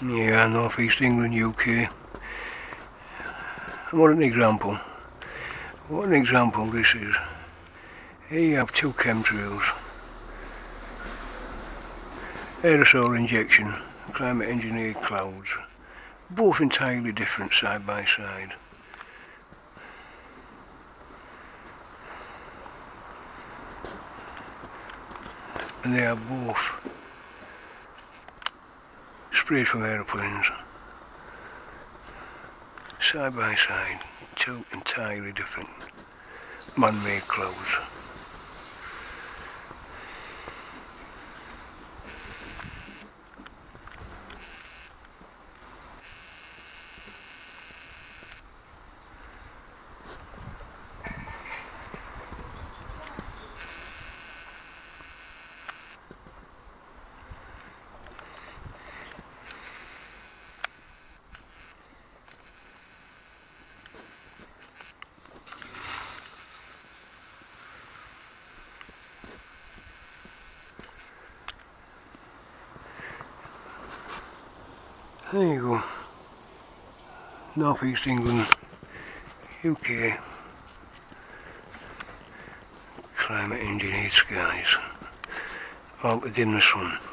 Yeah, North East England, UK. What an example. What an example this is. Here you have two chemtrails. Aerosol injection, climate engineered clouds. Both entirely different side by side. And they are both sprayed from aeroplanes. Side by side, two entirely different man-made clouds. There you go. North East England, UK. Climate engineered skies. All to dim the sun.